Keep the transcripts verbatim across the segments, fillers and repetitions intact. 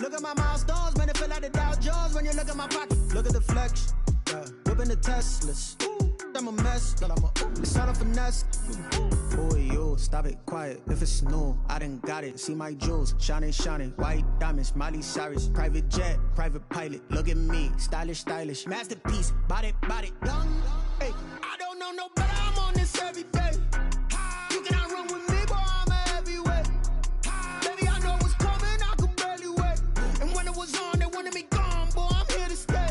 Look at my milestones, man, it feel like the Dow Jones when you look at my pocket. Look at the flex, yeah. Whipping the Teslas. I'm a mess, but I'm a ooh, it's all a finesse. Boy, you stop it, quiet. If it's new, I done got it. See my jewels, shining, shining. White diamonds, Miley Cyrus. Private jet, private pilot. Look at me, stylish, stylish. Masterpiece, body, body. Young, hey, I don't know no better. I'm on this every day. You cannot run with me, boy. I'm a heavyweight. Baby, I know what's coming. I could barely wait. And when it was on, they wanted me gone, boy. I'm here to stay.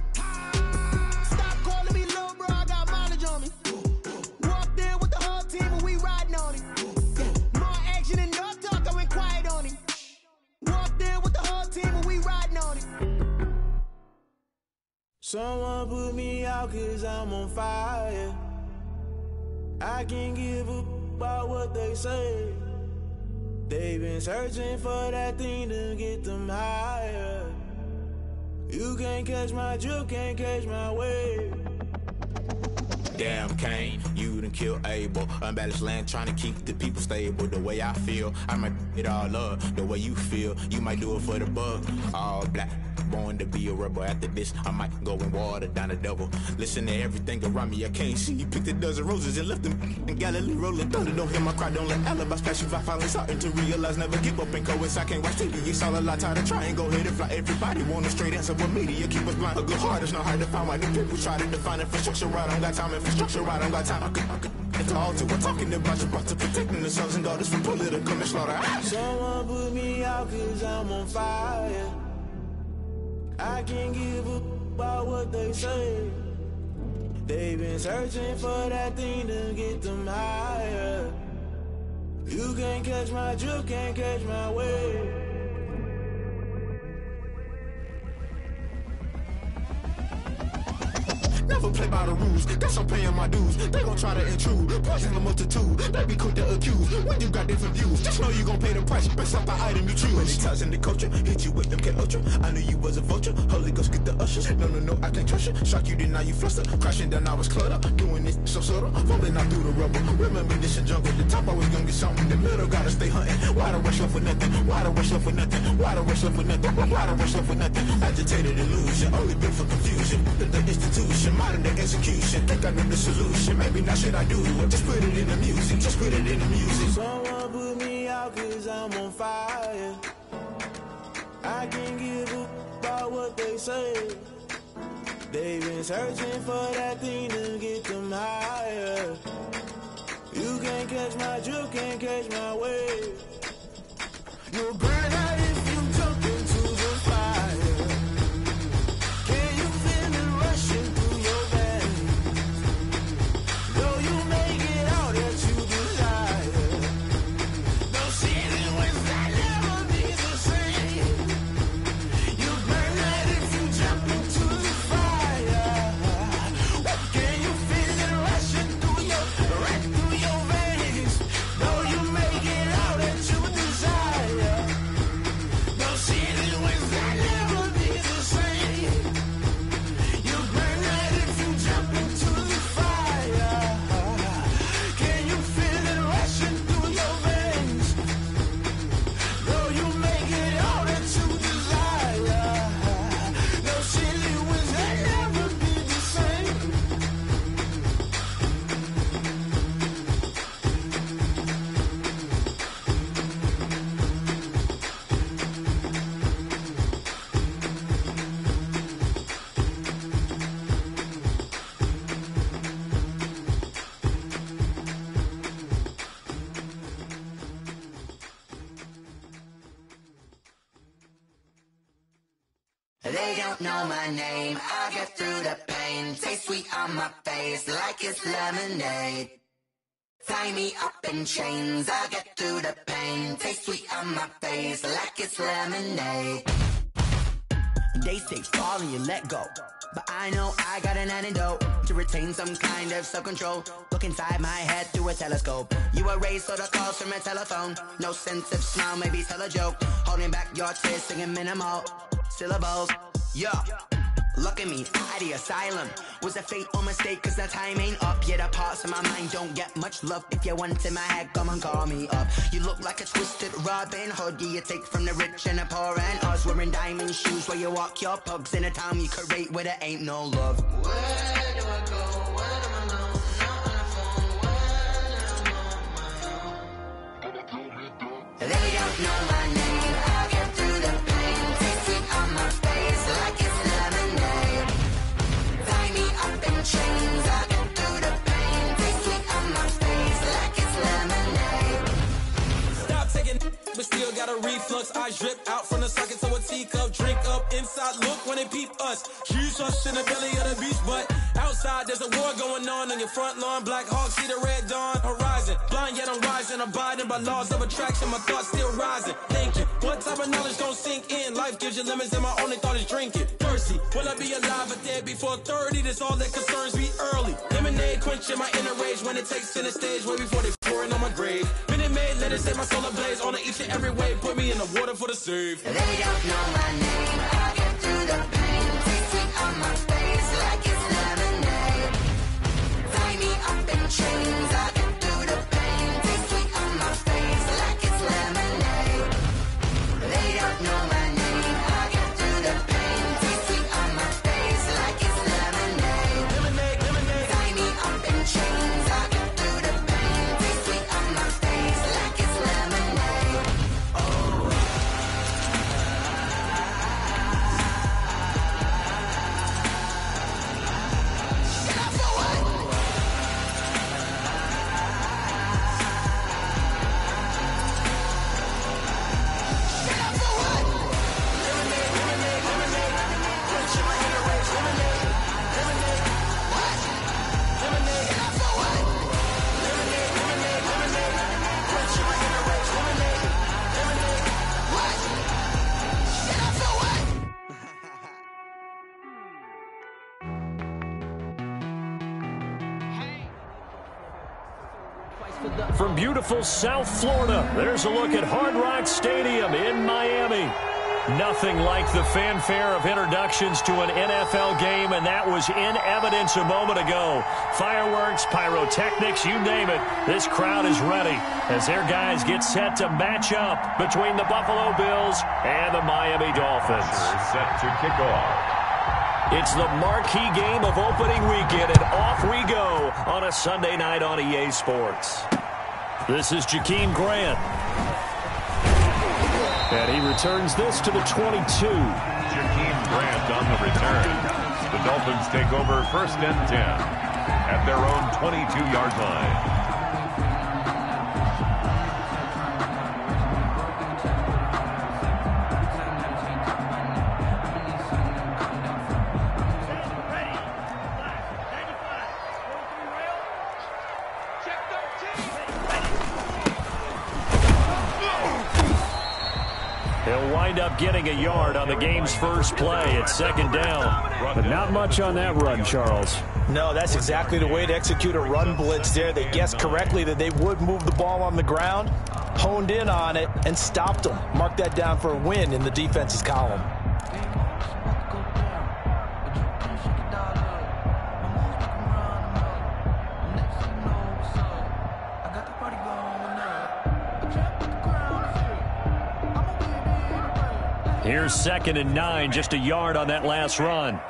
Someone put me out cause I'm on fire. I can't give a about what they say. They've been searching for that thing to get them higher. You can't catch my drift, can't catch my wave. Damn, Kane, you done killed Abel. Unbalanced land, trying to keep the people stable. The way I feel, I might it all up. The way you feel, you might do it for the bug. All black, born to be a rebel. After this, I might go and water down the devil. Listen to everything around me, I can't see. Picked a dozen roses and left them in Galilee rolling thunder. Don't hear my cry, don't let alibis pass you. I finally starting to realize, never give up and coincide. I can't watch T V, it's all a lot. Tired of trying, go ahead and fly. Everybody want a straight answer, but media keep us blind. A good heart is not hard to find. Why the people try to define infrastructure right? I don't got time, infrastructure right? I don't got time. I could, I could. It's all to we're talking about you, about to protecting the sons and daughters from political and slaughter. Someone put me out cause I'm on fire. I can't give a about what they say. They've been searching for that thing to get them higher. You can't catch my drift, can't catch my wave. Never play by the rules, guess I'm paying my dues. They gon' try to intrude, poison the multitude. They be quick to accuse, when you got different views. Just know you gon' pay the price, based off the item you choose. Many times in the culture, hit you with them K Ultra. I knew you was a vulture, Holy Ghost get the ushers. No, no, no, I can't trust you. Shock you, then now you fluster. Crashing down, I was cluttered. Doing this so subtle, falling out through the rubble. Remember this a jungle, the top always gonna get something. The middle gotta stay hunting. Why the rush left with nothing? Why the rush left with nothing? Why the rush left with nothing? Why the rush left with nothing? Agitated illusion, only built for confusion. The, the institution, modern day execution. Think I know the solution. Maybe not should I do it? Just put it in the music. Just put it in the music. Someone put me out cause I'm on fire. I can't give a about what they say. They've been searching for that thing to get them higher. You can't catch my drift, can't catch my wave. You'll burn out if you jump into the fire. Can you feel it rushing through your veins? Though you make it out that you desire. Those feelings that never be the same. You burn out if you jump into the fire. Can you feel it rushing through your, right through your veins? Though you make it out that you desire. Those feelings that never be the same. You burn out if you jump into the fire. Can you feel it rushing through your veins? Though you make it all that you desire. Those feelings that never be the same. They don't know my name, I get through the pain. Taste sweet on my face like it's lemonade. Tie me up in chains, I get through the pain. Taste sweet on my face like it's lemonade. They say fall and you let go, but I know I got an antidote to retain some kind of self-control. Look inside my head through a telescope. You erase all the calls from a telephone. No sense of smile, maybe tell a joke. Holding back your tears, singing minimal syllables. Yeah, Look at me, out the asylum. Was a fate or mistake, cause the time ain't up. Yeah, the parts of my mind don't get much love. If you want in my head, come and call me up. You look like a twisted Robin Hood. Yeah, you take from the rich and the poor and us. Wearing diamond shoes where you walk your pugs in a town you create where there ain't no love. Where do I go? Where do I know? Not on the phone. When I'm on my own. They don't know my name. I'll get through the pain. Taste it on my face like it's lemonade. Tie me up in chains. I'll get through the pain. Taste it on my face like it's lemonade. Stop taking, but still got a reflux. Eyes drip out from the socket to a teacup. Drink up inside, look when they peep us. Jesus in the belly of the beast, but outside there's a war going on on your front lawn. Black Hawk, see the red dawn horizon. Blind yet I'm rising, abiding by laws of attraction. My thoughts still rising. Thinking, what type of knowledge don't sink in? Life gives you lemons, and my only thought is drinking. Thirsty, will I be alive or dead before thirty? That's all that concerns me early. Lemonade quenching my inner rage when it takes center stage, way before they pouring on my grave. Minute Maid, let it set my soul ablaze on each and every way. Put me in the water for the save. They don't know my name. I'll get through the pain. Taste it on my face like it's lemonade. Tie me up in chains. I'll get through the pain. Taste it on my face like it's lemonade. They don't know my name. I'll get through the pain. Taste it on my face like it's lemonade. Lemonade, lemonade. Tie me up in chains. I'll get through the pain. Taste it on my face like it's lemonade. From beautiful South Florida, there's a look at Hard Rock Stadium in Miami. Nothing like the fanfare of introductions to an N F L game, and that was in evidence a moment ago. Fireworks, pyrotechnics, you name it. This crowd is ready as their guys get set to match up between the Buffalo Bills and the Miami Dolphins. Set to kick off. It's the marquee game of opening weekend, and off we go on a Sunday night on E A Sports. This is Jakeem Grant. And he returns this to the twenty-two. Jakeem Grant on the return. The Dolphins take over first and ten at their own twenty-two-yard line. He'll wind up getting a yard on the game's first play. It's second down. But not much on that run, Charles. No, that's exactly the way to execute a run blitz there. They guessed correctly that they would move the ball on the ground, honed in on it, and stopped them. Mark that down for a win in the defense's column. Here's second and nine, just a yard on that last run.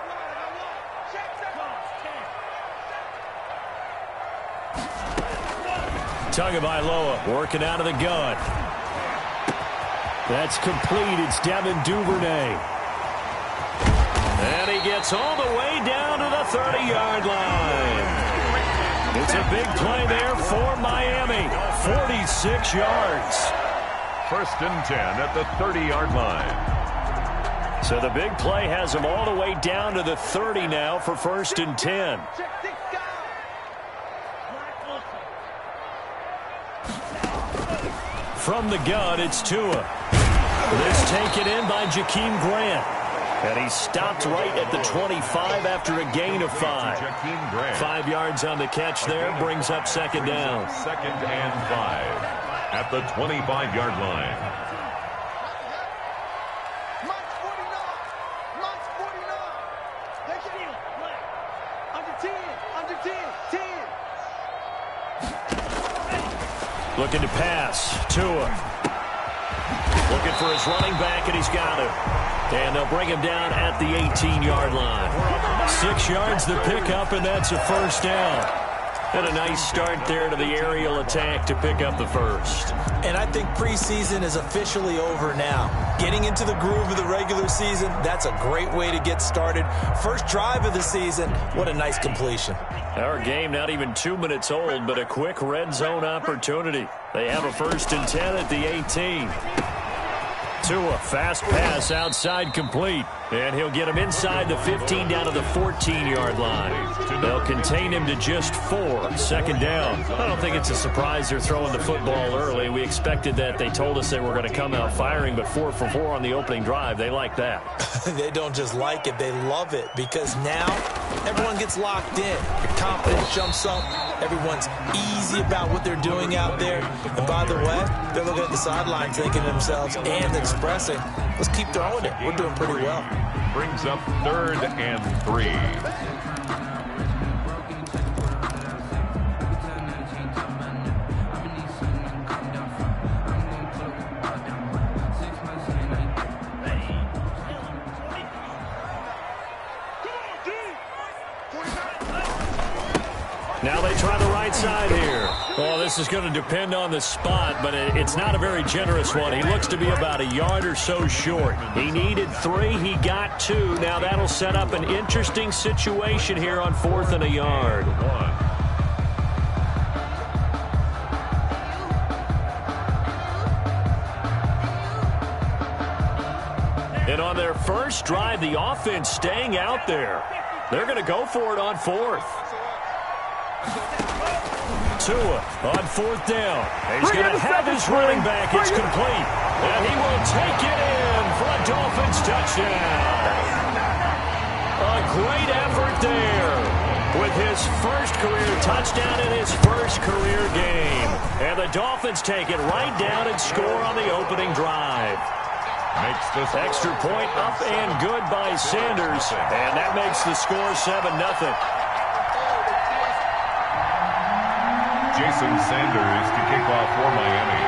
Tagovailoa working out of the gun. That's complete. It's Devin Duvernay. And he gets all the way down to the thirty-yard line. It's a big play there for Miami. forty-six yards. First and ten at the thirty-yard line. So the big play has them all the way down to the thirty now for first and ten. From the gun, it's Tua. This taken in by Jakeem Grant. And he stopped right at the twenty-five after a gain of five. Five yards on the catch there, brings up second down. Second and five at the twenty-five-yard line. Looking to pass. Tua. Looking for his running back, and he's got it. And they'll bring him down at the eighteen-yard line. Six yards the pickup, and that's a first down. And a nice start there to the aerial attack to pick up the first. And I think preseason is officially over now. Getting into the groove of the regular season, that's a great way to get started. First drive of the season, what a nice completion. Our game not even two minutes old, but a quick red zone opportunity. They have a first and ten at the eighteen. Tua, fast pass outside complete. And he'll get him inside the fifteen down to the fourteen-yard line. They'll contain him to just four. Second down. I don't think it's a surprise they're throwing the football early. We expected that. They told us they were going to come out firing, but four for four on the opening drive. They like that. They don't just like it. They love it because now everyone gets locked in. Your confidence jumps up. Everyone's easy about what they're doing out there. And by the way, they're looking at the sideline thinking to themselves and expressing, let's keep throwing it. We're doing pretty well. Brings up third and three. Now they try the right side here. Well, this is going to depend on the spot, but it's not a very generous one. He looks to be about a yard or so short. He needed three. He got two. Now that'll set up an interesting situation here on fourth and a yard. And on their first drive, the offense staying out there. They're going to go for it on fourth. Tua on fourth down. He's going to have his running back. It's complete. And he will take it in for a Dolphins touchdown. A great effort there with his first career touchdown in his first career game. And the Dolphins take it right down and score on the opening drive. Makes this extra point up and good by Sanders. And that makes the score seven nothing. Jason Sanders to kick off for Miami.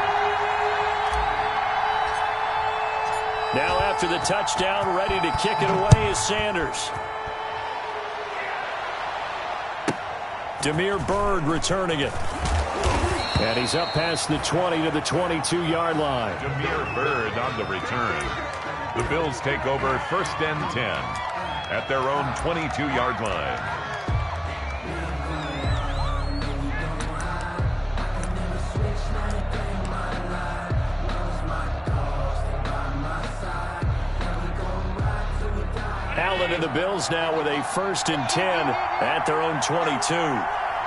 Now after the touchdown, ready to kick it away is Sanders. Damiere Byrd returning it. And he's up past the twenty to the twenty-two-yard line. Damiere Byrd on the return. The Bills take over first and ten at their own twenty-two-yard line. Allen and the Bills now with a first and ten at their own twenty-two.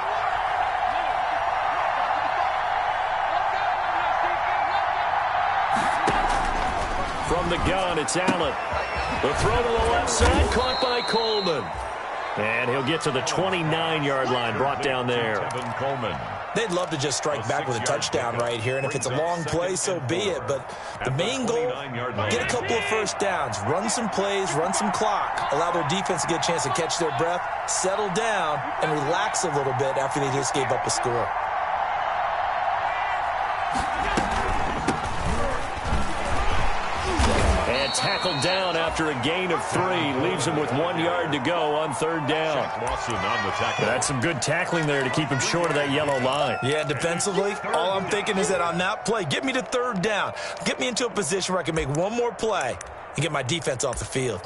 From the gun, it's Allen. The throw to the left side, caught by Coleman. And he'll get to the twenty-nine-yard line, brought down there. Tevin Coleman. They'd love to just strike back with a touchdown right here, and if it's a long play, so be it. But the main goal, get a couple of first downs, run some plays, run some clock, allow their defense to get a chance to catch their breath, settle down, and relax a little bit after they just gave up a score. And tackled down after a gain of three. Leaves him with one yard to go on third down. Lawson on the tackle. That's some good tackling there to keep him short of that yellow line. Yeah, defensively, all I'm thinking is that on that play, get me to third down. Get me into a position where I can make one more play and get my defense off the field.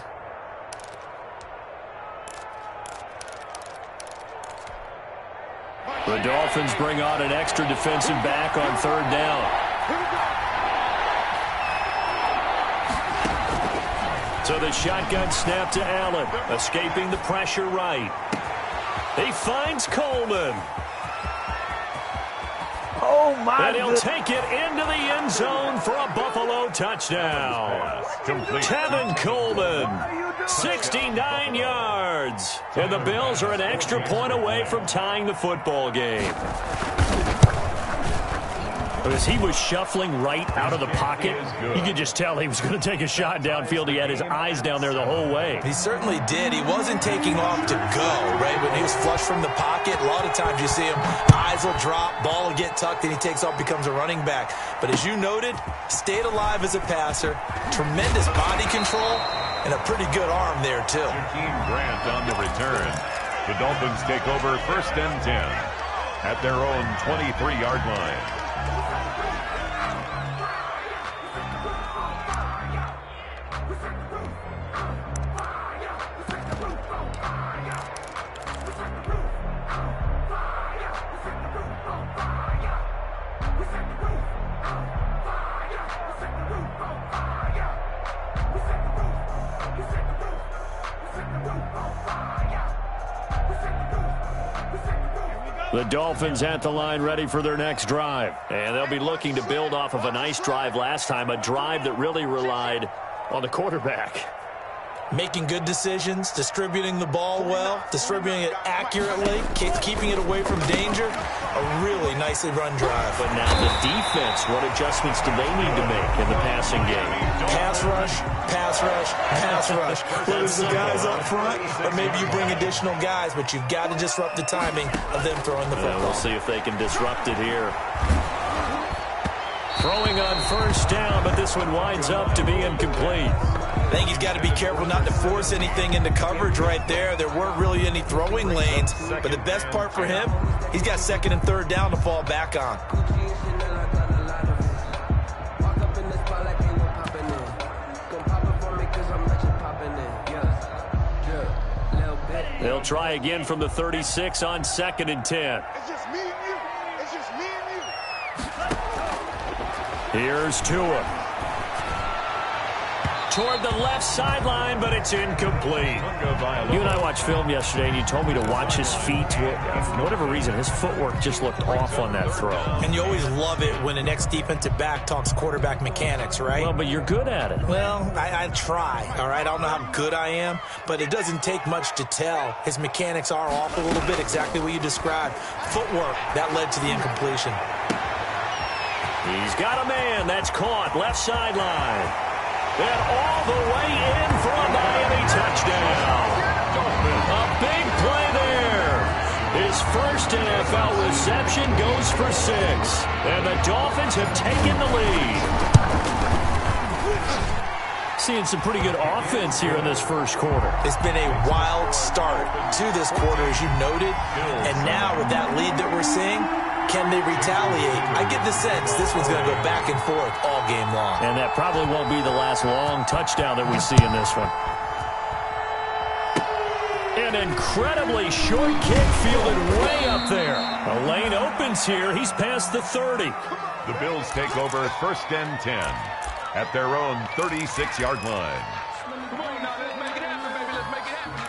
The Dolphins bring on an extra defensive back on third down. So the shotgun snap to Allen, escaping the pressure right. He finds Coleman. Oh, my And he'll goodness. take it into the end zone for a Buffalo touchdown. Complete. Tevin Coleman, sixty-nine yards. And the Bills are an extra point away from tying the football game. As he was shuffling right out of the pocket, you could just tell he was going to take a shot downfield. He had his eyes down there the whole way. He certainly did. He wasn't taking off to go, right? When he was flush from the pocket, a lot of times you see him, eyes will drop, ball will get tucked, and he takes off, becomes a running back. But as you noted, stayed alive as a passer, tremendous body control, and a pretty good arm there, too. Jakeem Grant on the return. The Dolphins take over first and ten at their own twenty-three yard line. The Dolphins at the line ready for their next drive. And they'll be looking to build off of a nice drive last time, a drive that really relied on the quarterback. Making good decisions, distributing the ball well, distributing it accurately, keeping it away from danger. A really nicely run drive. But now the defense, what adjustments do they need to make in the passing game? Pass rush, pass rush, pass rush. Whether it's the guys up front, or maybe you bring additional guys, but you've got to disrupt the timing of them throwing the football. Yeah, we'll see if they can disrupt it here. Throwing on first down, but this one winds up to be incomplete. I think he's got to be careful not to force anything into coverage right there. There weren't really any throwing lanes, but the best part for him, he's got second and third down to fall back on. They'll try again from the thirty-six on second and ten. It's just me and you. It's just me and you. Here's Tua. Toward the left sideline, but it's incomplete. You and I watched film yesterday, and you told me to watch his feet. For whatever reason, his footwork just looked off on that throw. And you always love it when an ex-defensive back talks quarterback mechanics, right? Well, but you're good at it. Well, I, I try, all right? I don't know how good I am, but it doesn't take much to tell. His mechanics are off a little bit, exactly what you described. Footwork, that led to the incompletion. He's got a man. That's caught. Left sideline. And all the way in for a Miami touchdown. A big play there. His first N F L reception goes for six. And the Dolphins have taken the lead. Seeing some pretty good offense here in this first quarter. It's been a wild start to this quarter, as you noted. And now with that lead that we're seeing, can they retaliate? I get the sense this one's going to go back and forth all game long. And that probably won't be the last long touchdown that we see in this one. An incredibly short kick fielded way up there. A lane opens here. He's past the thirty. The Bills take over first and ten at their own thirty-six yard line. Come on now, let's make it happen, baby. Let's make it happen.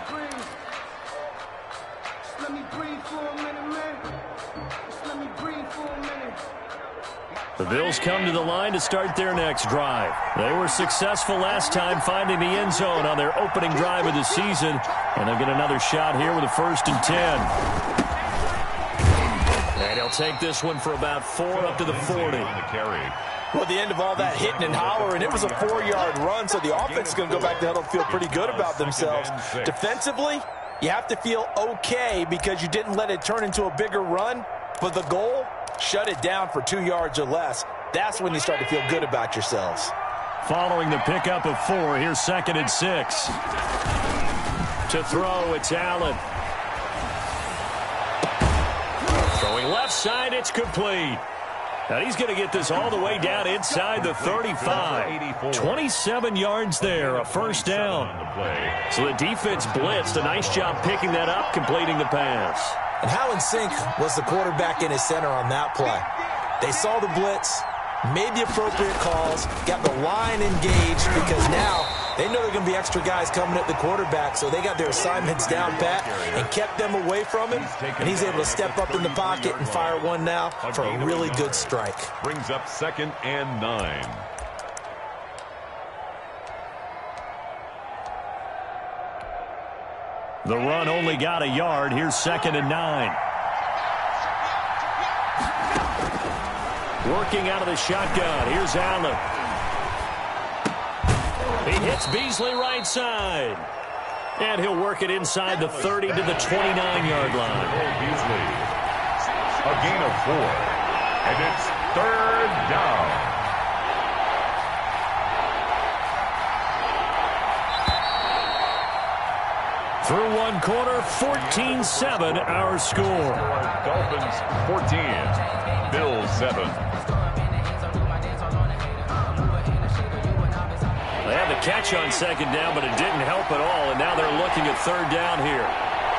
Let me breathe for a minute, man. Let me breathe for a minute. The Bills come to the line to start their next drive. They were successful last time finding the end zone on their opening drive of the season. And they'll get another shot here with a first and ten. And he'll take this one for about four up to the forty. Well, at the end of all that hitting and hollering, it was a four-yard run, so the offense is going to go back to huddle and feel pretty good about themselves. Defensively, you have to feel okay because you didn't let it turn into a bigger run. But the goal, shut it down for two yards or less. That's when you start to feel good about yourselves. Following the pickup of four, here's second and six. To throw, it's Allen. Throwing left side, it's complete. Now he's going to get this all the way down inside the thirty-five. twenty-seven yards there, a first down. So the defense blitzed. A nice job picking that up, completing the pass. And how in sync was the quarterback in his center on that play? They saw the blitz, made the appropriate calls, got the line engaged because now they know there are going to be extra guys coming at the quarterback, so they got their assignments down pat and kept them away from him, and he's able to step up in the pocket and fire one now for a really good strike. Brings up second and nine. The run only got a yard. Here's second and nine. Working out of the shotgun. Here's Allen. He hits Beasley right side. And he'll work it inside the thirty to the twenty-nine-yard line. Beasley. A gain of four. And it's third down. Through one quarter, fourteen seven our score. Dolphins fourteen, Bills seven. They had the catch on second down, but it didn't help at all, and now they're looking at third down here.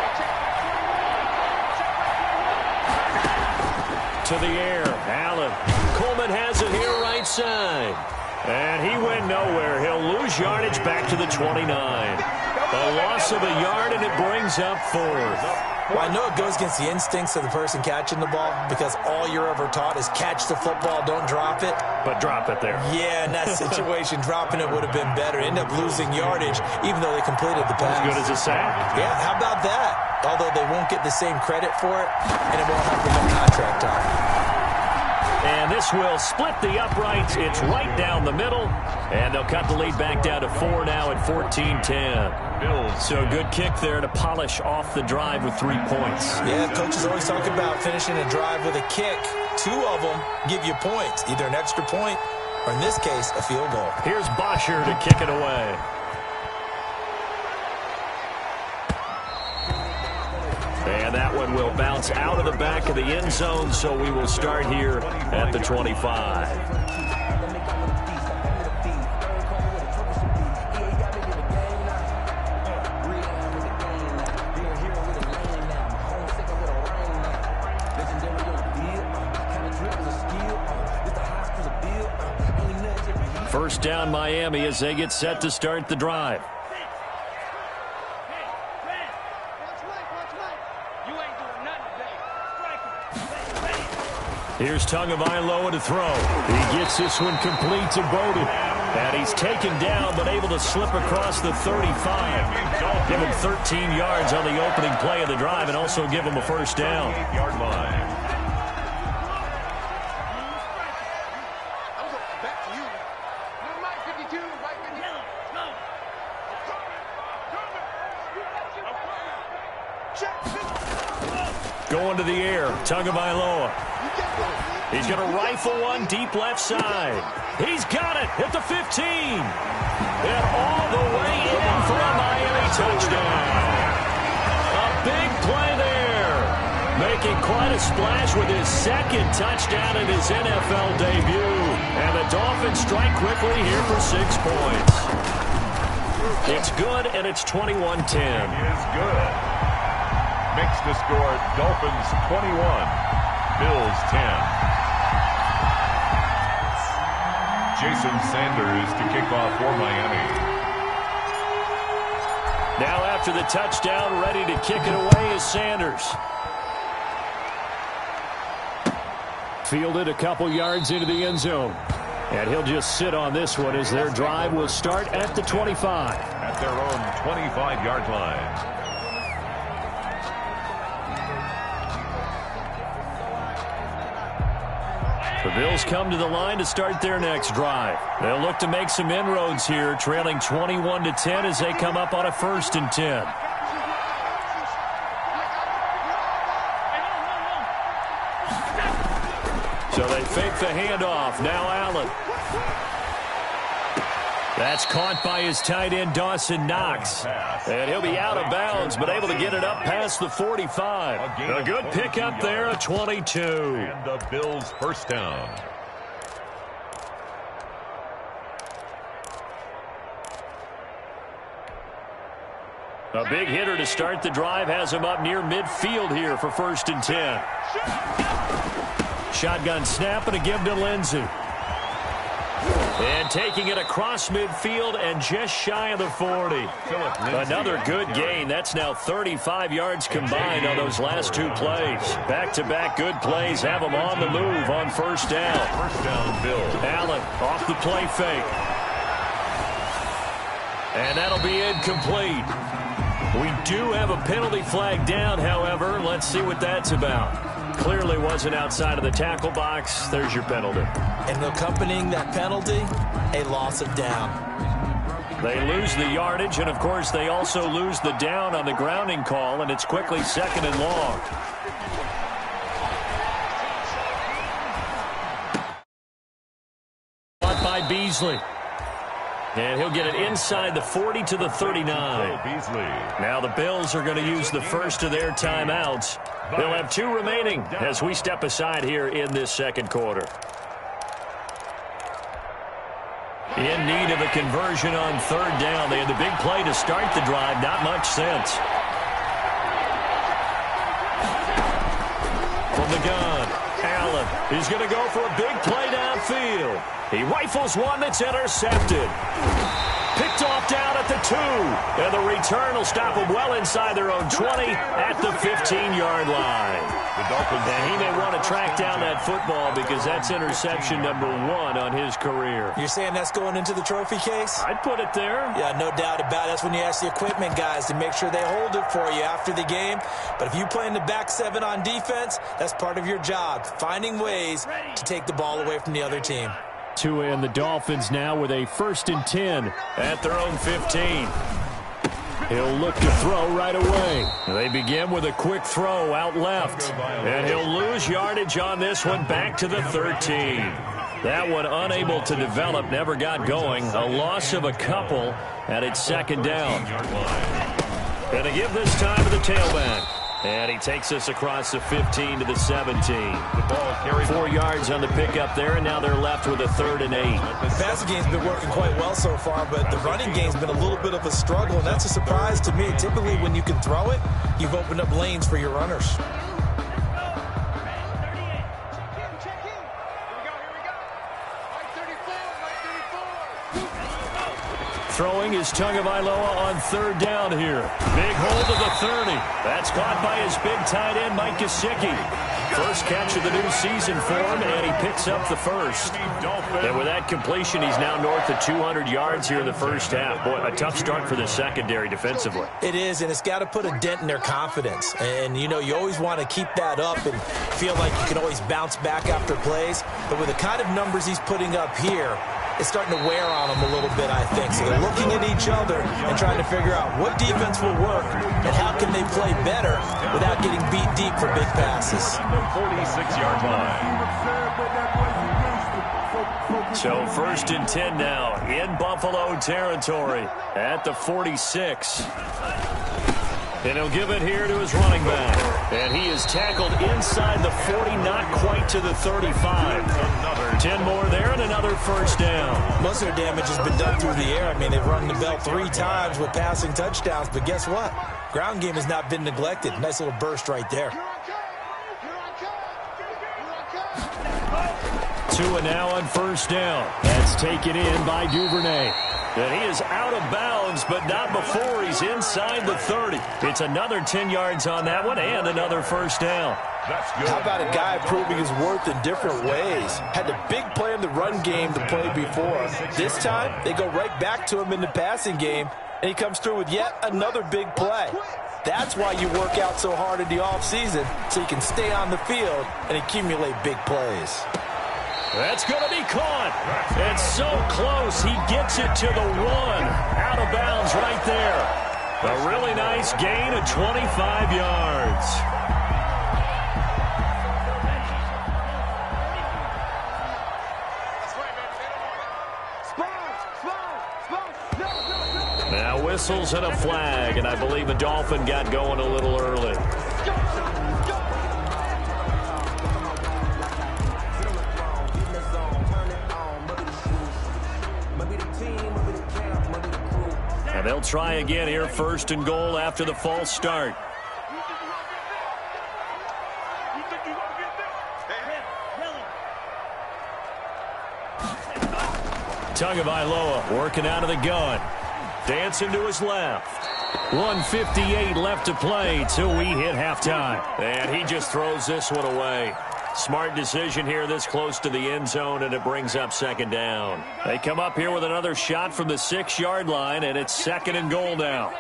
To the air, Allen. Coleman has it here right side. And he went nowhere. He'll lose yardage back to the twenty-nine. A loss of a yard, and it brings up fourth. Well, I know it goes against the instincts of the person catching the ball because all you're ever taught is catch the football, don't drop it. But drop it there. Yeah, in that situation, dropping it would have been better. End up losing yardage, even though they completed the pass. As good as a sack. Yeah, how about that? Although they won't get the same credit for it, and it won't help them in contract time. And this will split the uprights. It's right down the middle. And they'll cut the lead back down to four now at fourteen ten. So good kick there to polish off the drive with three points. Yeah, coaches always talk about finishing a drive with a kick. Two of them give you points, either an extra point or, in this case, a field goal. Here's Bosher to kick it away. And that one will bounce out of the back of the end zone, so we will start here at the twenty-five. First down Miami as they get set to start the drive. Here's Tagovailoa to throw. He gets this one complete to Bowden. And he's taken down but able to slip across the thirty-five. Give him thirteen yards on the opening play of the drive and also give him a first down. Yard line. Going to the air, Tagovailoa. He's going to rifle one deep left side. He's got it at the fifteen. And all the way in for a Miami touchdown. A big play there. Making quite a splash with his second touchdown in his N F L debut. And the Dolphins strike quickly here for six points. It's good, and it's twenty-one ten. It is good. Makes the score Dolphins twenty-one, Bills ten. Jason Sanders to kick off for Miami. Now after the touchdown, ready to kick it away is Sanders. Fielded a couple yards into the end zone. And he'll just sit on this one as their drive will start at the twenty-five. At their own twenty-five-yard line. The Bills come to the line to start their next drive. They'll look to make some inroads here, trailing twenty-one to ten as they come up on a first and ten. So they fake the handoff. Now Allen. That's caught by his tight end, Dawson Knox. And he'll be out of bounds, but able to get it up past the forty-five. A good pickup there, a twenty-two. And the Bills' first down. A big hitter to start the drive has him up near midfield here for first and ten. Shotgun snap and a give to Lindsey. And taking it across midfield and just shy of the forty. Another good gain. That's now thirty-five yards combined on those last two plays. Back-to-back good plays have them on the move on first down. First down, Bill. Allen off the play fake. And that'll be incomplete. We do have a penalty flag down, however. Let's see what that's about. clearly wasn't outside of the tackle box. There's your penalty. And accompanying that penalty, a loss of down. They lose the yardage, and, of course, they also lose the down on the grounding call, and it's quickly second and long. Caught by Beasley. And he'll get it inside the forty to the thirty-nine. Now the Bills are going to use the first of their timeouts. They'll have two remaining as we step aside here in this second quarter. In need of a conversion on third down. They had the big play to start the drive. Not much sense. From the gun, Allen. He's going to go for a big play downfield. He rifles one that's intercepted. Picked off down at the two. And the return will stop them well inside their own twenty at the fifteen-yard line. And he may want to track down that football because that's interception number one on his career. You're saying that's going into the trophy case? I'd put it there. Yeah, no doubt about it. That's when you ask the equipment guys to make sure they hold it for you after the game. But if you play in the back seven on defense, that's part of your job, finding ways to take the ball away from the other team. Tua and the Dolphins now with a first and ten at their own fifteen. He'll look to throw right away. They begin with a quick throw out left. And he'll lose yardage on this one back to the thirteen. That one unable to develop, never got going. A loss of a couple, and it's second down. Going to give this time to the tailback. And he takes us across the fifteen to the seventeen. The ball carried four yards on the pickup there, and now they're left with a third and eight. The passing game's been working quite well so far, but the running game's been a little bit of a struggle, and that's a surprise to me. Typically, when you can throw it, you've opened up lanes for your runners. Throwing is Tagovailoa on third down here. Big hold of the thirty. That's caught by his big tight end, Mike Gesicki. First catch of the new season for him, and he picks up the first. And with that completion, he's now north of two hundred yards here in the first half. Boy, a tough start for the secondary defensively. It is, and it's got to put a dent in their confidence. And, you know, you always want to keep that up and feel like you can always bounce back after plays. But with the kind of numbers he's putting up here, it's starting to wear on them a little bit, I think. So they're looking at each other and trying to figure out what defense will work and how can they play better without getting beat deep for big passes. forty-six-yard line. So first and ten now in Buffalo territory at the forty-six. And he'll give it here to his running back. And he is tackled inside the forty, not quite to the thirty-five. ten more there and another first down. Most of their damage has been done through the air. I mean, they've rung the bell three times with passing touchdowns. But guess what? Ground game has not been neglected. Nice little burst right there. Tua now on first down. That's taken in by Duvernay. And he is out of bounds, but not before he's inside the thirty. It's another ten yards on that one and another first down. That's good. How about a guy proving his worth in different ways? Had the big play in the run game to play before. This time, they go right back to him in the passing game, and he comes through with yet another big play. That's why you work out so hard in the offseason, so you can stay on the field and accumulate big plays. That's going to be caught. It's so close. He gets it to the one. Out of bounds right there. A really nice gain of twenty-five yards. Now whistles and a flag, and I believe a Dolphin got going a little early. And they'll try again here, first and goal after the false start. Tagovailoa working out of the gun. Dancing to his left. one fifty-eight left to play till we hit halftime. And he just throws this one away. Smart decision here this close to the end zone, and it brings up second down. They come up here with another shot from the six-yard line, and it's second and goal now.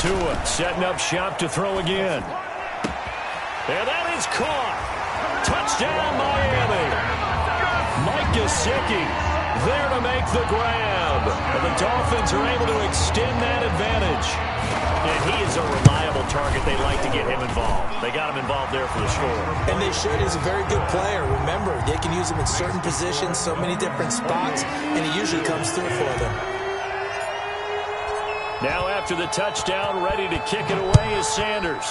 Tua setting up shop to throw again. And that is caught. Touchdown, Miami. Mike Gesicki there to make the grab. And the Dolphins are able to extend that advantage. And he is a reliable target. They like to get him involved. They got him involved there for the score. And they should. He's a very good player. Remember, they can use him in certain positions, so many different spots, and he usually comes through for them. Now after the touchdown, ready to kick it away is Sanders.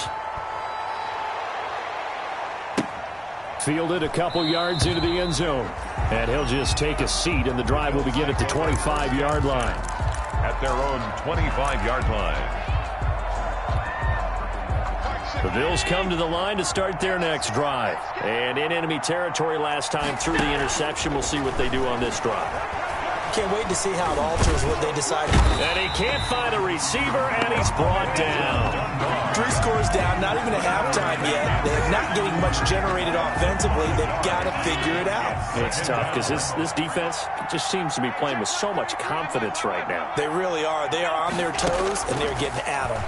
Fielded a couple yards into the end zone. And he'll just take a seat, and the drive will begin at the twenty-five-yard line. At their own twenty-five-yard line. The Bills come to the line to start their next drive. And in enemy territory last time through the interception. We'll see what they do on this drive. Can't wait to see how it alters what they decide. And he can't find a receiver, and he's brought down. Three scores down, not even at halftime yet. They're not getting much generated offensively. They've got to figure it out. It's tough because this, this defense just seems to be playing with so much confidence right now. They really are. They are on their toes, and they're getting at them.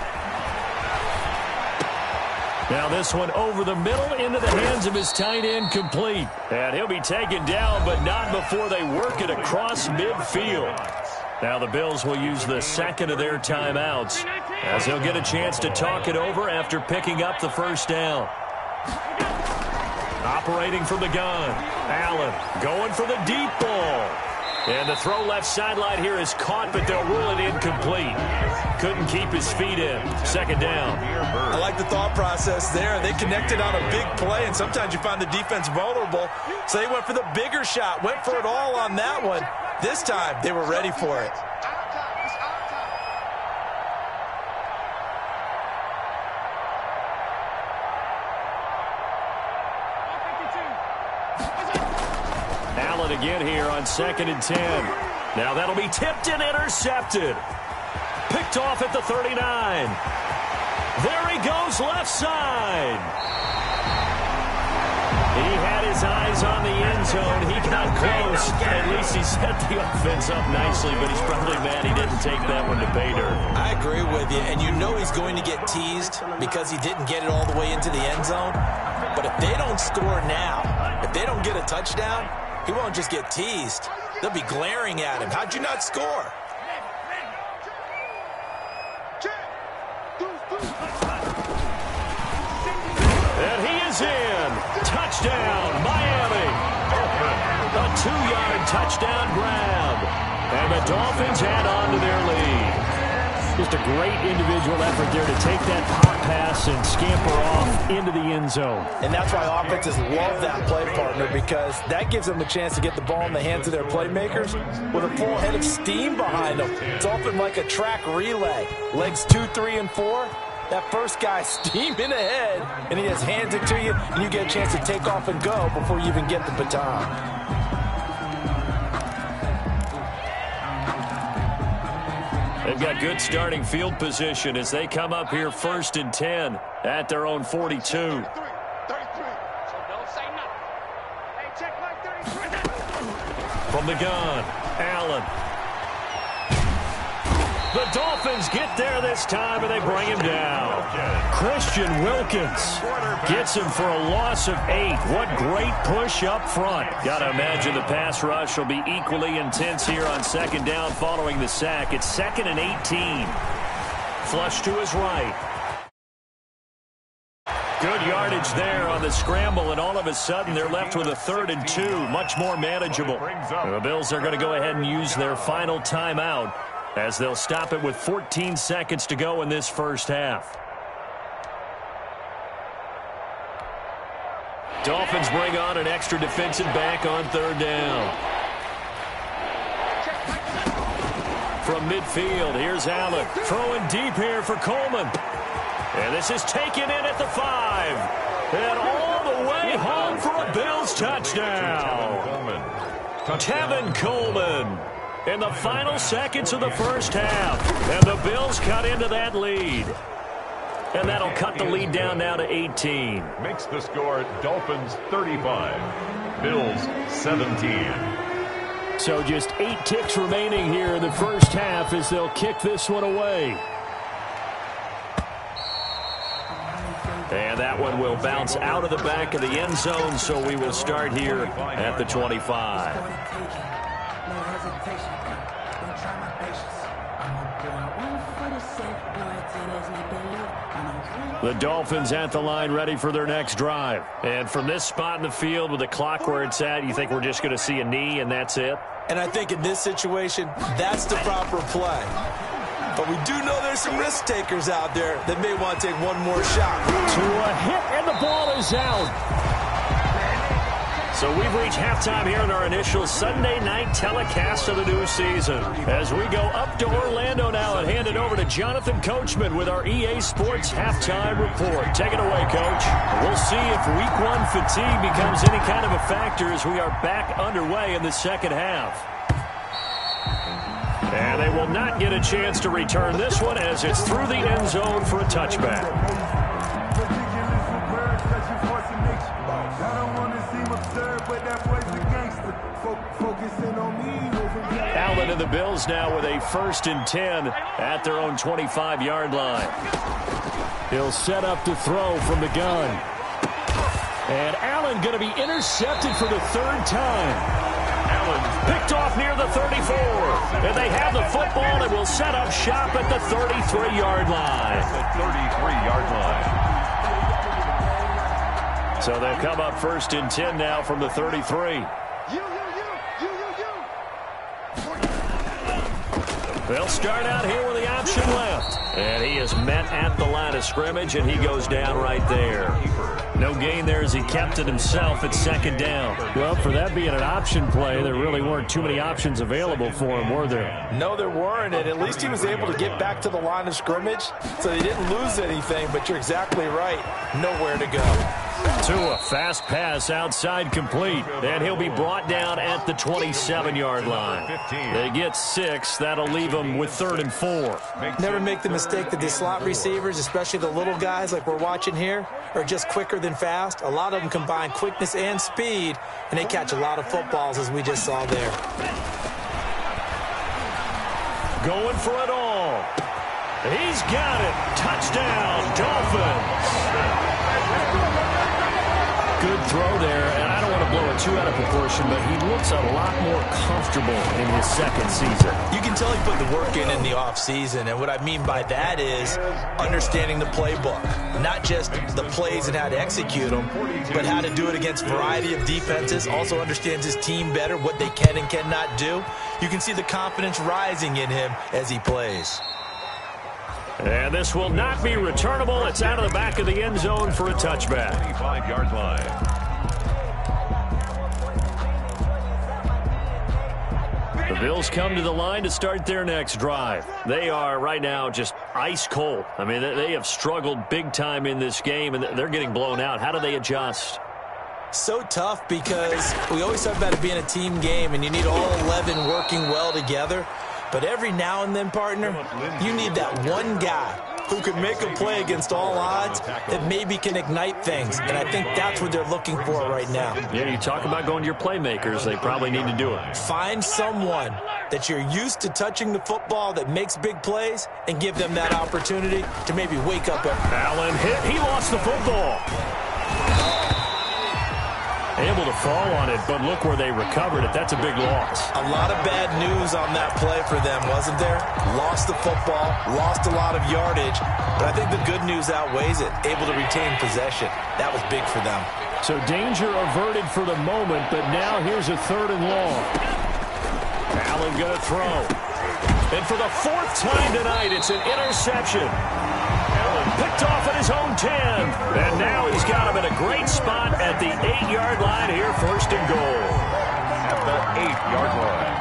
Now this one over the middle into the hands of his tight end, complete. And he'll be taken down, but not before they work it across midfield. Now the Bills will use the second of their timeouts as they'll get a chance to talk it over after picking up the first down. Operating from the gun, Allen going for the deep ball. And the throw left sideline here is caught, but they'll rule it incomplete. Couldn't keep his feet in. Second down. I like the thought process there. They connected on a big play, and sometimes you find the defense vulnerable. So they went for the bigger shot, went for it all on that one. This time, they were ready for it. Allen again here on second and ten. Now that'll be tipped and intercepted. Picked off at the thirty-nine. There he goes left side. He had his eyes on the end zone. He got close. At least he set the offense up nicely, but he's probably mad he didn't take that one to pay dirt. I agree with you, and you know he's going to get teased because he didn't get it all the way into the end zone. But if they don't score now, if they don't get a touchdown, he won't just get teased. They'll be glaring at him. How'd you not score? And he is in. Touchdown, Miami. A two-yard touchdown grab. And the Dolphins add on to their lead. Just a great individual effort there to take that pop pass and scamper off into the end zone. And that's why offenses love that play partner, because that gives them a chance to get the ball in the hands of their playmakers with a full head of steam behind them. It's often like a track relay. Legs two, three, and four. That first guy steaming ahead, and he just hands it to you, and you get a chance to take off and go before you even get the baton. They've got good starting field position as they come up here first and ten at their own forty-two. From the gun, Allen. The Dolphins get there this time, and they bring him down. Christian Wilkins gets him for a loss of eight. What great push up front. Got to imagine the pass rush will be equally intense here on second down following the sack. It's second and eighteen. Flush to his right. Good yardage there on the scramble, and all of a sudden they're left with a third and two, much more manageable. The Bills are going to go ahead and use their final timeout as they'll stop it with fourteen seconds to go in this first half. Dolphins bring on an extra defensive back on third down. From midfield, here's Allen throwing deep here for Coleman. And this is taken in at the five. And all the way home for a Bills touchdown. Tevin Coleman in the final seconds of the first half. And the Bills cut into that lead. And that'll cut the lead down now to eighteen. Makes the score Dolphins thirty-five, Bills seventeen. So just eight ticks remaining here in the first half as they'll kick this one away. And that one will bounce out of the back of the end zone, so we will start here at the twenty-five. The Dolphins at the line, ready for their next drive. And from this spot in the field with the clock where it's at, you think we're just going to see a knee and that's it? And I think in this situation, that's the proper play. But we do know there's some risk takers out there that may want to take one more shot. To a hit, and the ball is out. So we've reached halftime here in our initial Sunday night telecast of the new season. As we go up to Orlando now and hand it over to Jonathan Coachman with our E A Sports Halftime Report. Take it away, Coach. We'll see if week one fatigue becomes any kind of a factor as we are back underway in the second half. And they will not get a chance to return this one as it's through the end zone for a touchback. Allen and the Bills now with a first and ten at their own twenty-five-yard line. He'll set up to throw from the gun. And Allen going to be intercepted for the third time. Allen picked off near the thirty-four. And they have the football and will set up shop at the thirty-three-yard line. The thirty-three-yard line. So they'll come up first and ten now from the thirty-three. They'll start out here with the option left. And he is met at the line of scrimmage, and he goes down right there. No gain there as he kept it himself at second down. Well, for that being an option play, there really weren't too many options available for him, were there? No, there weren't, and at least he was able to get back to the line of scrimmage, so he didn't lose anything, but you're exactly right. Nowhere to go. To a fast pass outside complete, and he'll be brought down at the twenty-seven-yard line. They get six. That'll leave them with third and four. Never make the mistake that the slot receivers, especially the little guys like we're watching here, are just quicker than fast. A lot of them combine quickness and speed, and they catch a lot of footballs, as we just saw there. Going for it all. He's got it. Touchdown, Dolphins. Good throw there, and I don't want to blow it too out of proportion, but he looks a lot more comfortable in his second season. You can tell he put the work in in the offseason, and what I mean by that is understanding the playbook. Not just the plays and how to execute them, but how to do it against a variety of defenses. Also understands his team better, what they can and cannot do. You can see the confidence rising in him as he plays. And this will not be returnable. It's out of the back of the end zone for a touchback. twenty-five-yard line. The Bills come to the line to start their next drive. They are right now just ice cold. I mean, they have struggled big time in this game, and they're getting blown out. How do they adjust? So tough because we always talk about it being a team game, and you need all eleven working well together. But every now and then, partner, you need that one guy who can make a play against all odds that maybe can ignite things. And I think that's what they're looking for right now. Yeah, you talk about going to your playmakers. They probably need to do it. Find someone that you're used to touching the football that makes big plays and give them that opportunity to maybe wake up. Allen hit. He lost the football. Able to fall on it, but look where they recovered it. That's a big loss. A lot of bad news on that play for them, wasn't there? Lost the football, lost a lot of yardage, but I think the good news outweighs it. Able to retain possession. That was big for them. So danger averted for the moment, but now here's a third and long. Allen going to throw. And for the fourth time tonight, it's an interception. Picked off at his own ten. And now he's got him in a great spot at the eight-yard line here, first and goal. At the eight-yard line.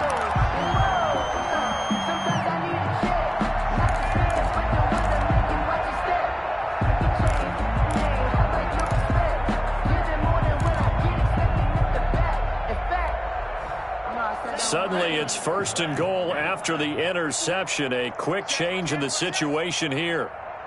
Suddenly it's first and goal after the interception. A quick change in the situation here.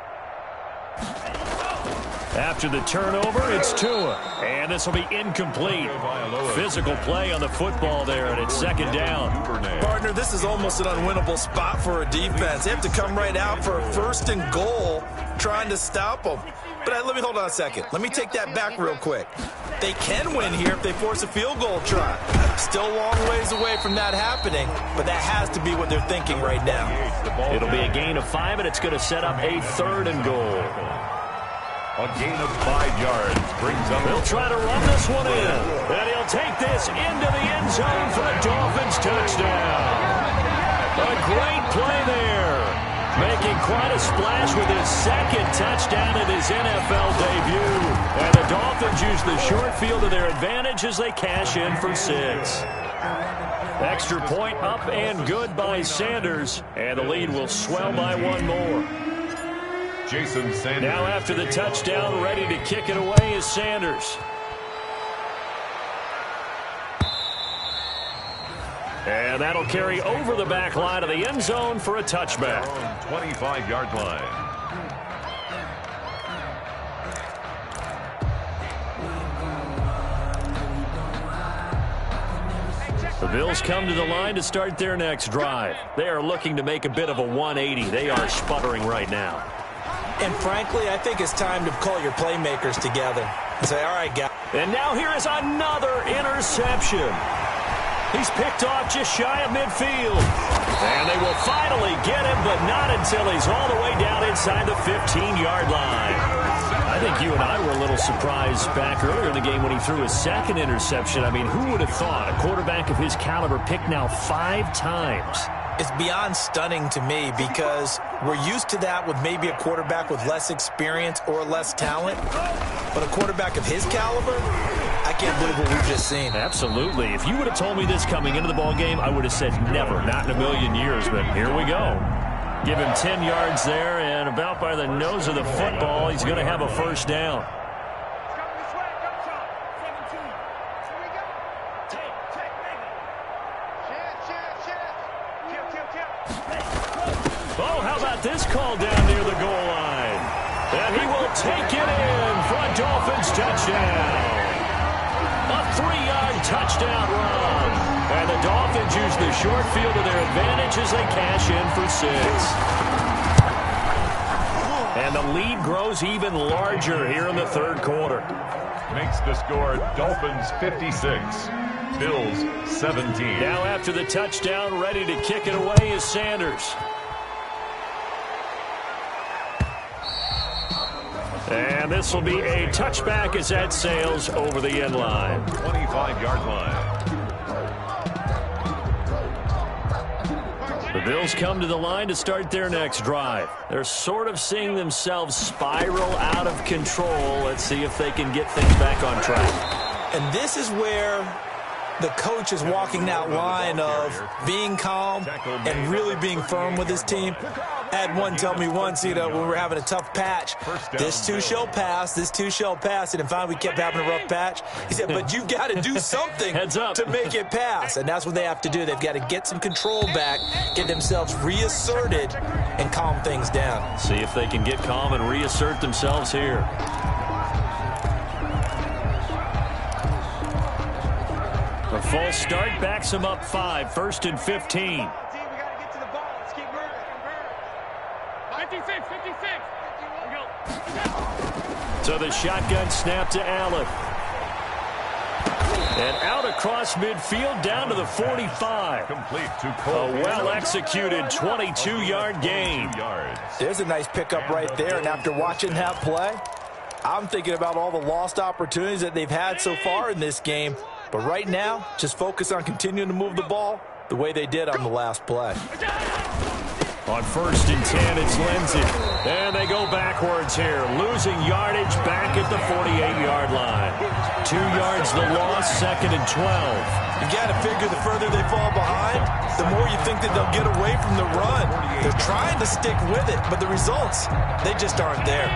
After the turnover, it's Tua. And this will be incomplete. Physical play on the football there, and it's second down. Partner, this is almost an unwinnable spot for a defense. They have to come right out for a first and goal trying to stop them. But uh, let me hold on a second. Let me take that back real quick. They can win here if they force a field goal try. Still a long ways away from that happening, but that has to be what they're thinking right now. It'll be a gain of five, and it's going to set up a third and goal. A gain of five yards brings up. They'll try to run this one in, and he'll take this into the end zone for a Dolphins touchdown. A great play there. Making quite a splash with his second touchdown in his N F L debut. And the Dolphins use the short field to their advantage as they cash in for six. Extra point up and good by Sanders. And the lead will swell by one more. Jason Sanders. Now after the touchdown, ready to kick it away is Sanders. And that'll carry over the back line of the end zone for a touchback. twenty-five yard line. The Bills come to the line to start their next drive. They are looking to make a bit of a one eighty. They are sputtering right now. And frankly, I think it's time to call your playmakers together and say, all right, guys. And now here is another interception. He's picked off just shy of midfield. And they will finally get him, but not until he's all the way down inside the fifteen yard line. I think you and I were a little surprised back earlier in the game when he threw his second interception. I mean, who would have thought a quarterback of his caliber picked now five times? It's beyond stunning to me because we're used to that with maybe a quarterback with less experience or less talent. But a quarterback of his caliber, I can't believe what we've just seen. Absolutely. If you would have told me this coming into the ballgame, I would have said never, not in a million years. But here we go. Give him ten yards there, and about by the nose of the football, he's going to have a first down. Oh, how about this call down near the goal line? And he will take it in for a Dolphins touchdown. A three-yard touchdown run. And the Dolphins use the short field to their advantage as they cash in for six. And the lead grows even larger here in the third quarter. Makes the score Dolphins fifty-six, Bills seventeen. Now after the touchdown, ready to kick it away is Sanders. And this will be a touchback as that sails over the end line. twenty-five yard line. The Bills come to the line to start their next drive. They're sort of seeing themselves spiral out of control. Let's see if they can get things back on track. And this is where the coach is walking that line of being calm and really being firm with his team. I had one tell me once, you know, when we were having a tough patch, this too shall pass, this too shall pass, and finally we kept having a rough patch. He said, but you've got to do something Heads up. to make it pass, and that's what they have to do. They've got to get some control back, get themselves reasserted, and calm things down. See if they can get calm and reassert themselves here. A false start backs them up five, first and fifteen. So the shotgun snap to Allen. And out across midfield down to the forty-five. Complete to A well-executed twenty-two yard gain. There's a nice pickup right there, and after watching that play, I'm thinking about all the lost opportunities that they've had so far in this game. But right now, just focus on continuing to move the ball the way they did on the last play. On first and ten, it's Lindsey. And they go backwards here, losing yardage back at the forty-eight yard line. Two yards the loss, second and twelve. You got to figure the further they fall behind, the more you think that they'll get away from the run. They're trying to stick with it, but the results, they just aren't there.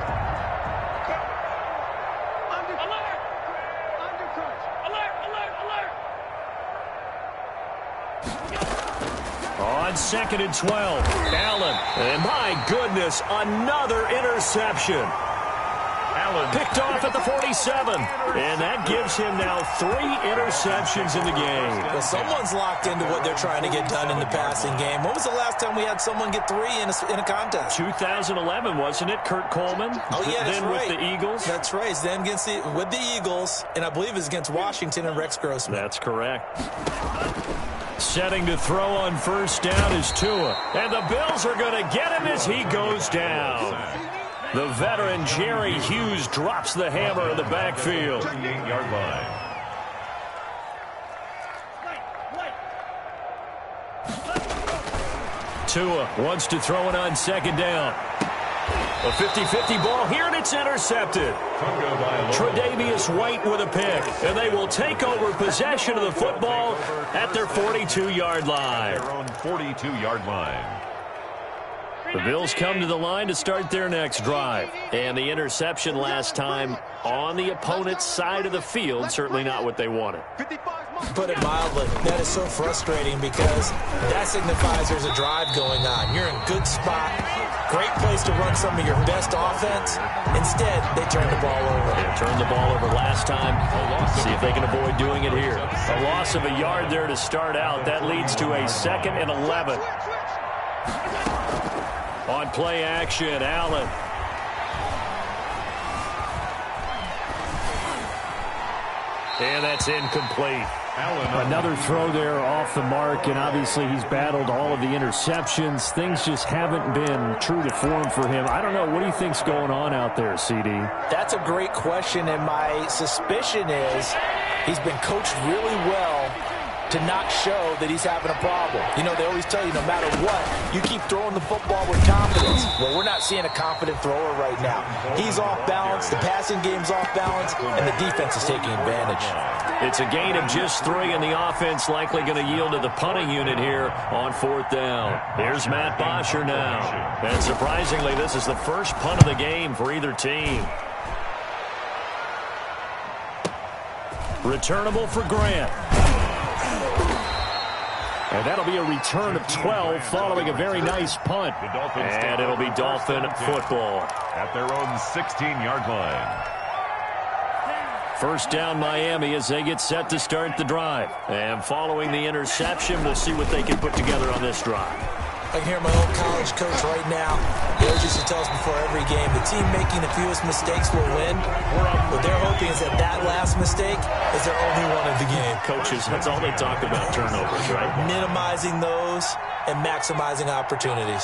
On second and twelve, Allen. And my goodness, another interception. Allen. Picked off at the forty-seven. And that gives him now three interceptions in the game. Well, someone's locked into what they're trying to get done in the passing game. When was the last time we had someone get three in a, in a contest? two thousand eleven, wasn't it? Kurt Coleman. Oh, yeah, that's then right. with the Eagles. That's right. It's then against the, with the Eagles, and I believe it's against Washington and Rex Grossman. That's correct. Setting to throw on first down is Tua. And the Bills are going to get him as he goes down. The veteran Jerry Hughes drops the hammer in the backfield. thirty-eight-yard line. Tua wants to throw it on second down. A fifty fifty ball here, and it's intercepted. Tre'Davious White with a pick, and they will take over possession of the football at their forty-two-yard line. Their own forty-two-yard line. The Bills come to the line to start their next drive. And the interception last time on the opponent's side of the field, certainly not what they wanted. Put it mildly, that is so frustrating because that signifies there's a drive going on. You're in a good spot, great place to run some of your best offense. Instead, they turn the ball over. They turned the ball over last time. See if they can avoid doing it here. A loss of a yard there to start out. That leads to a second and eleven. On play action, Allen. And that's incomplete. Allen. Another throw there off the mark, and obviously he's battled all of the interceptions. Things just haven't been true to form for him. I don't know. What do you think's going on out there, C D? That's a great question, and my suspicion is he's been coached really well to not show that he's having a problem. You know, they always tell you no matter what, you keep throwing the football with confidence. Well, we're not seeing a confident thrower right now. He's off balance, the passing game's off balance, and the defense is taking advantage. It's a gain of just three, and the offense likely going to yield to the punting unit here on fourth down. Here's Matt Bosher now. And surprisingly, this is the first punt of the game for either team. Returnable for Grant. And that'll be a return of twelve following a very nice punt. And it'll be Dolphin football. At their own sixteen-yard line. First down Miami as they get set to start the drive. And following the interception, we'll see what they can put together on this drive. I can hear my old college coach right now. He always used to tell us before every game, the team making the fewest mistakes will win. What they're hoping is that that last mistake is their only one of the game. Coaches, that's all they talk about, turnovers, right? Minimizing those and maximizing opportunities.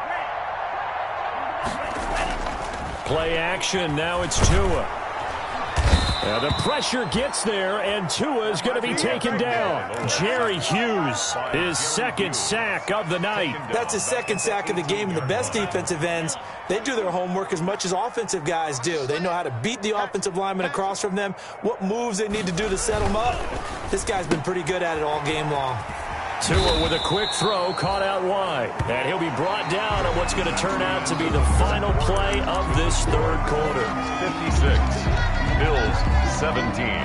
Play action, now it's Tua. Now the pressure gets there, and Tua is going to be taken down. Jerry Hughes, his second sack of the night. That's his second sack of the game, and the best defensive ends, they do their homework as much as offensive guys do. They know how to beat the offensive lineman across from them, what moves they need to do to set them up. This guy's been pretty good at it all game long. Tua with a quick throw, caught out wide. And he'll be brought down on what's going to turn out to be the final play of this third quarter. fifty-six. Bills seventeen.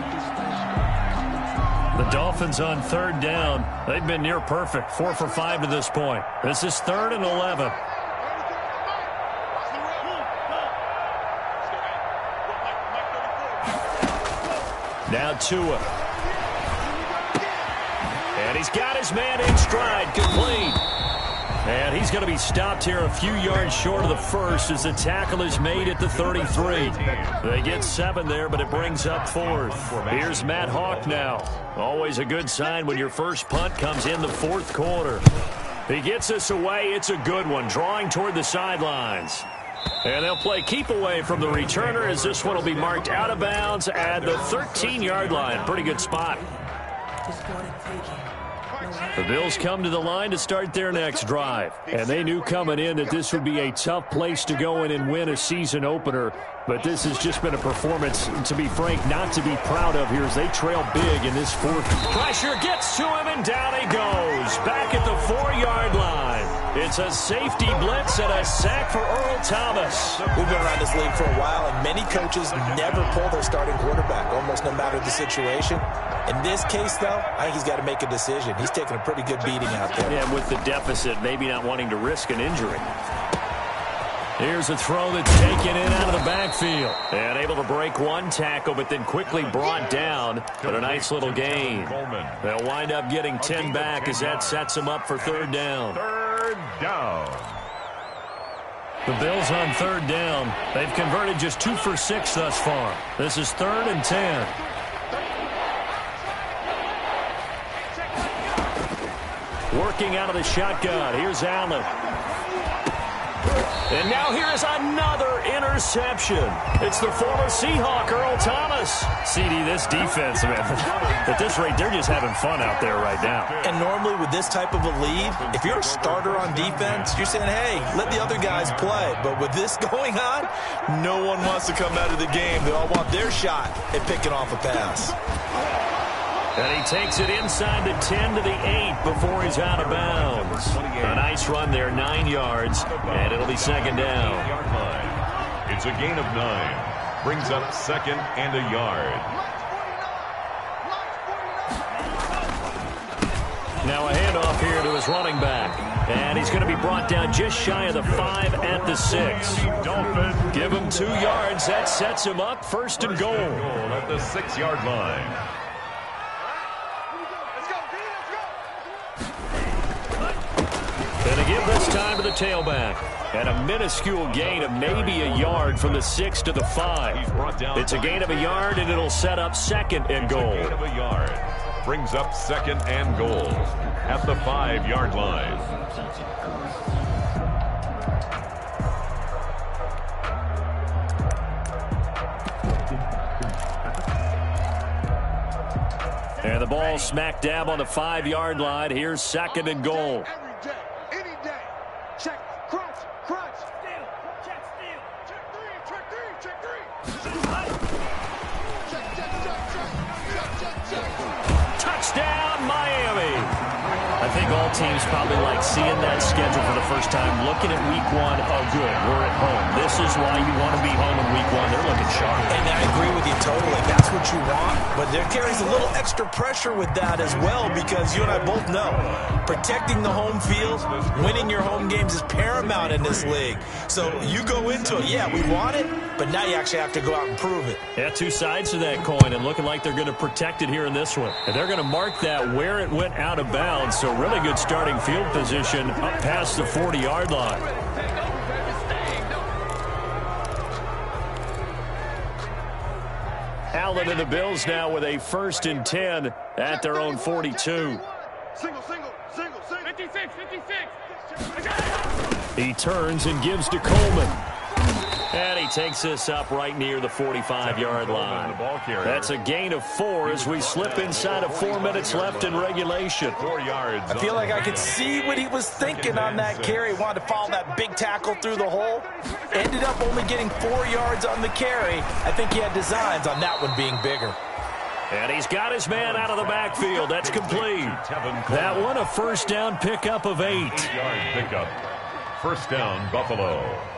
The Dolphins on third down. They've been near perfect. Four for five to this point. This is third and eleven. Now Tua. And he's got his man in stride, complete. And he's going to be stopped here a few yards short of the first as the tackle is made at the thirty-three. They get seven there, but it brings up fourth. Here's Matt Hawk now. Always a good sign when your first punt comes in the fourth quarter. He gets us away. It's a good one, drawing toward the sidelines. And they'll play keep away from the returner as this one will be marked out of bounds at the thirteen-yard line. Pretty good spot. The Bills come to the line to start their next drive. And they knew coming in that this would be a tough place to go in and win a season opener. But this has just been a performance, to be frank, not to be proud of here as they trail big in this fourth. Pressure gets to him, and down he goes. Back at the four-yard line. It's a safety blitz and a sack for Earl Thomas. We've been around this league for a while, and many coaches never pull their starting quarterback, almost no matter the situation. In this case, though, I think he's got to make a decision. He's taking a pretty good beating out there. Yeah, with the deficit, maybe not wanting to risk an injury. Here's a throw that's taken in out of the backfield. And able to break one tackle, but then quickly brought down. But a nice little gain. They'll wind up getting ten back as that sets them up for third down. Third down. The Bills on third down. They've converted just two for six thus far. This is third and ten. Working out of the shotgun. Here's Allen. And now here is another interception. It's the former Seahawk, Earl Thomas. C D, this defense, man, at this rate, they're just having fun out there right now. And normally with this type of a lead, if you're a starter on defense, you're saying, hey, let the other guys play. But with this going on, no one wants to come out of the game. They all want their shot at picking off a pass. And he takes it inside the ten to the eight before he's out of bounds. A nice run there, nine yards, and it'll be second down. It's a gain of nine. Brings up second and a yard. Now a handoff here to his running back. And he's going to be brought down just shy of the five at the six. Give him two yards. That sets him up first and goal. At the six-yard line. And to give this time to the tailback. And a minuscule gain of maybe a yard from the six to the five. It's a gain of a yard, and it'll set up second and goal. Gain of a yard. Brings up second and goal at the five-yard line. And the ball smack dab on the five-yard line. Here's second and goal. Touchdown, Miami. I think all teams probably like seeing that schedule for the first time, looking at week one. Oh, good, we're at home. This is why you want to be home in week one. They're looking sharp. And I agree with you totally. That's what you want. But there carries a little extra pressure with that as well, because you and I both know protecting the home field, winning your home games is paramount in this league. So you go into it, yeah, we want it, but now you actually have to go out and prove it. Yeah, two sides to that coin, and looking like they're going to protect it here in this one. And they're going to mark that where it went out of bounds, so really good starting field position up past the forty-yard line. Allen and the Bills now with a first and ten at their own forty-two. Single, single, single, single. fifty-six, fifty-six. He turns and gives to Coleman. And he takes this up right near the forty-five-yard line. That's a gain of four as we slip inside of four minutes left in regulation. Four yards. I feel like I could see what he was thinking on that carry. He wanted to follow that big tackle through the hole. Ended up only getting four yards on the carry. I think he had designs on that one being bigger. And he's got his man out of the backfield. That's complete. That one a first down pickup of eight. Eight-yard pickup. First down, Buffalo.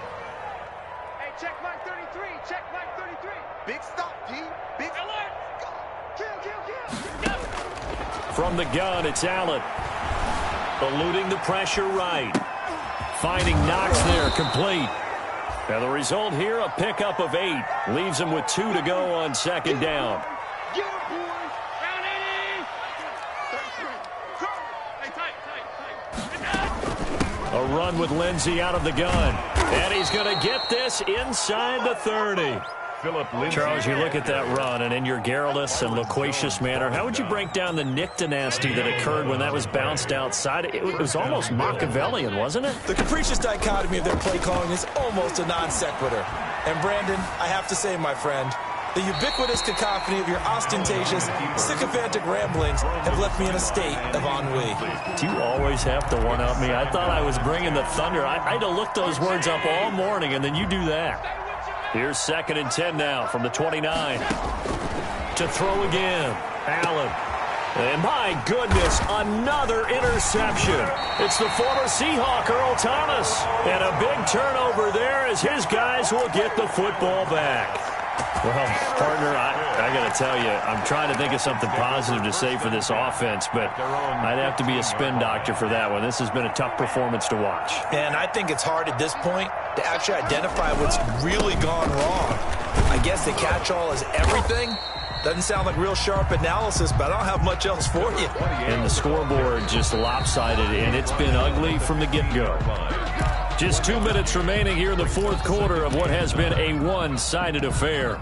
Hey, check Mike thirty-three. Check Mike thirty-three. Big stop, P. Big alert. Kill, kill, kill. From the gun, it's Allen. Eluding the pressure right. Finding Knox there, complete. Now the result here, a pickup of eight. Leaves him with two to go on second down. Yeah, boys. Round eighty. thirty-three. Hey, tight, tight, tight. A run with Lindsey out of the gun. And he's going to get this inside the thirty. Philip Lindsay. Charles, you look at that run, and in your garrulous and loquacious manner, how would you break down the Nick Dynasty that occurred when that was bounced outside? It was almost Machiavellian, wasn't it? The capricious dichotomy of their play calling is almost a non sequitur. And Brandon, I have to say, my friend, the ubiquitous cacophony of your ostentatious, sycophantic ramblings have left me in a state of ennui. Do you always have to one-up me? I thought I was bringing the thunder. I, I had to look those words up all morning, and then you do that. Here's second and ten now from the twenty-nine. To throw again, Allen. And my goodness, another interception. It's the former Seahawk, Earl Thomas. And a big turnover there as his guys will get the football back. Well, partner, I, I got got to tell you, I'm trying to think of something positive to say for this offense, but I'd have to be a spin doctor for that one. This has been a tough performance to watch. And I think it's hard at this point to actually identify what's really gone wrong. I guess the catch-all is everything. Doesn't sound like real sharp analysis, but I don't have much else for you. And the scoreboard just lopsided, and it's been ugly from the get-go. Just two minutes remaining here in the fourth quarter of what has been a one-sided affair.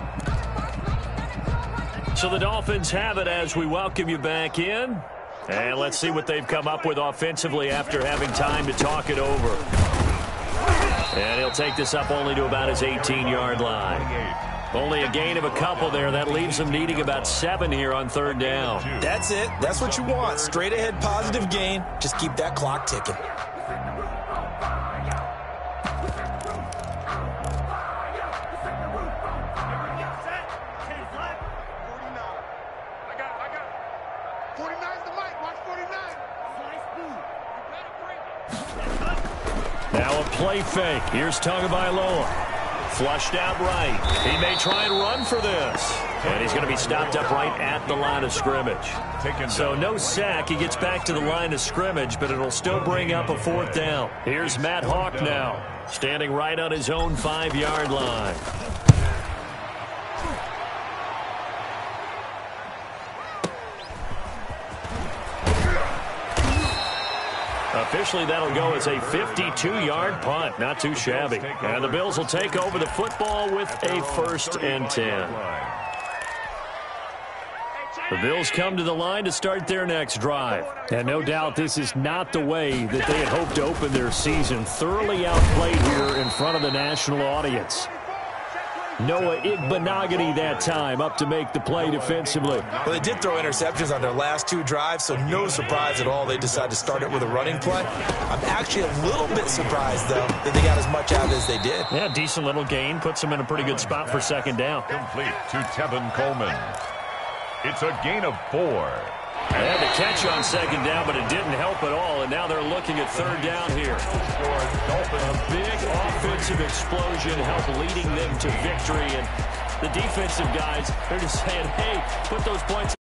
So the Dolphins have it as we welcome you back in. And let's see what they've come up with offensively after having time to talk it over. And he'll take this up only to about his eighteen-yard line. Only a gain of a couple there. That leaves them needing about seven here on third down. That's it. That's what you want. Straight ahead positive gain. Just keep that clock ticking. Now a play fake. Here's Tagovailoa. Flushed out right. He may try and run for this. And he's going to be stopped up right at the line of scrimmage. So no sack. He gets back to the line of scrimmage, but it'll still bring up a fourth down. Here's Matt Hawk now, standing right on his own five-yard line. Officially, that'll go as a fifty-two-yard punt. Not too shabby. And the Bills will take over the football with a first and ten. The Bills come to the line to start their next drive. And no doubt this is not the way that they had hoped to open their season. Thoroughly outplayed here in front of the national audience. Noah Igbinoghene that time up to make the play defensively. Well, they did throw interceptions on their last two drives, so no surprise at all they decided to start it with a running play. I'm actually a little bit surprised, though, that they got as much out as they did. Yeah, decent little gain. Puts them in a pretty good spot for second down. Complete to Tevin Coleman. It's a gain of four. They had the catch on second down, but it didn't help at all, and now they're looking at third down here. A big offensive explosion helped leading them to victory, and the defensive guys, they're just saying, hey, put those points